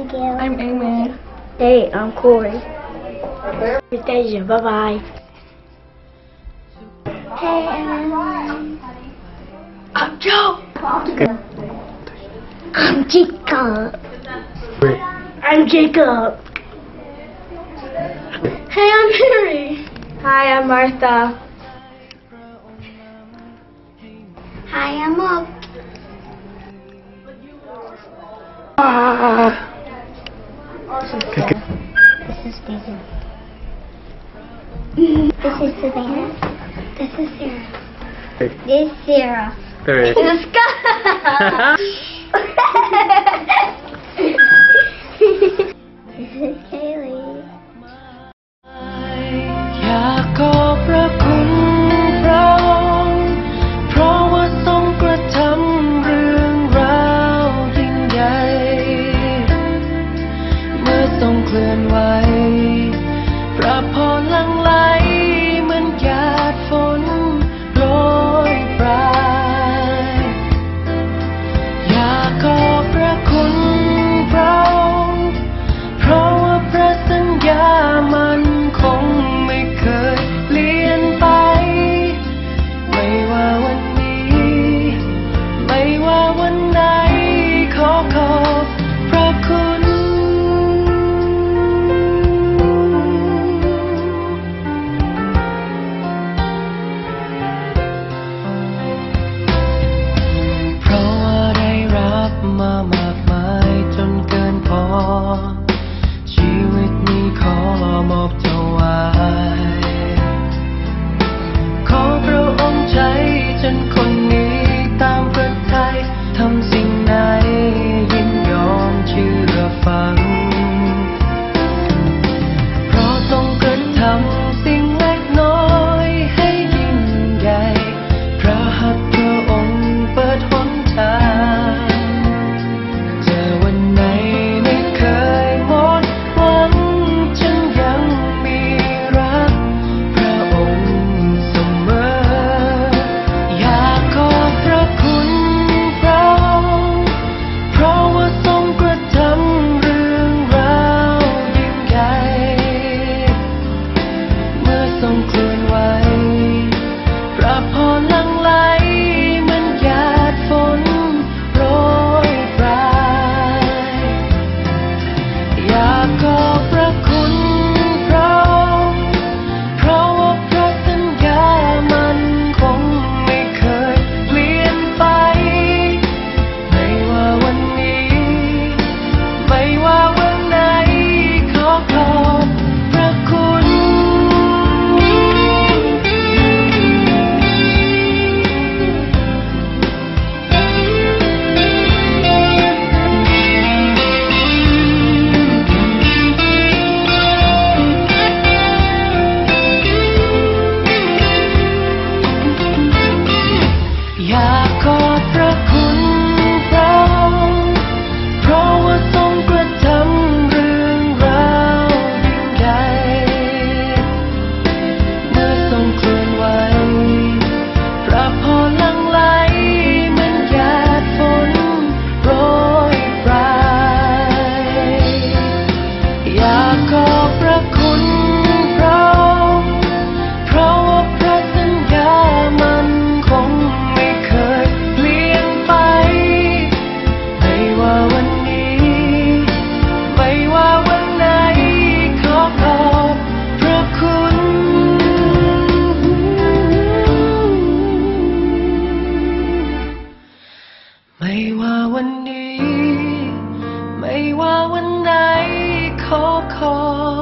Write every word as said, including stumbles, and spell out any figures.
Thank you. I'm Amy. Hey, I'm Corey. Anastasia, bye bye. Hey, everyone. I'm Joe. I'm Jacob. I'm Jacob. Hey, I'm Mary. Hi, I'm Martha. Hi, I'm Mark. Ah. This is Stephen. This is Savannah. This is Sarah. This is Sarah. There it is. This is Scott. This is Kaylee. อยากขอบพระคุณพระองค์เพราะว่าทรงกระทำเรื่องราวยิ่งใหญ่เมื่อทรงเคลื่อนไหวพระพรหลั่งไหลเหมือนหยาดฝนโปรยปรายอยากขอบพระคุณพระองค์เพราะว่าพระสัญญามันคงไม่เคยเปลี่ยนไปไม่ว่าวันนี้ไม่ว่าวันไหนขอขอบพระคุณเพราะว่าได้รับมามากมายจนเกินพอชีวิตนี้ขอมอบถวายขอพระองค์ใช้จนคนนี้ตามพระทัยทำสิ่งไหนยินยอมเชื่อฟังเพราะทรงกระทำสิ่งเล็กน้อยให้ยิ่งใหญ่พระหัตถ์พระองค์เปิดหนทางแต่วันไหนไม่เคยหมดหวังฉันยังมีรักพระองค์เสมออยากขอบพระคุณพระองค์เพราะว่าทรงกระทำเรื่องราวยิ่งใหญ่เมื่อทรงเคลื่อนไหวพระพรหลั่งไหลเหมือนหยาดฝนโปรยปรายอยากขอบพระคุณพระองค์เพราะว่าพระสัญญามันคงไม่เคยเปลี่ยนไปไม่ว่าวันนี้ไม่ว่าวันไหนขอขอบพระคุณอยากขอบพระคุณพระองค์เพราะว่าทรงกระทำเรื่องราวยิ่งใหญ่เมื่อทรงเคลื่อนไหวพระพรหลั่งไหลเหมือนหยาดฝนโปรยปรายอยากขอบพระคุณพระองค์เพราะว่าพระสัญญามันคงไม่เคยเปลี่ยนไปไม่ว่าวันนี้ไม่ว่าวันไหนขอขอบพระคุณไม่ว่าวันนี้ไม่ว่าวันไหนขอขอบ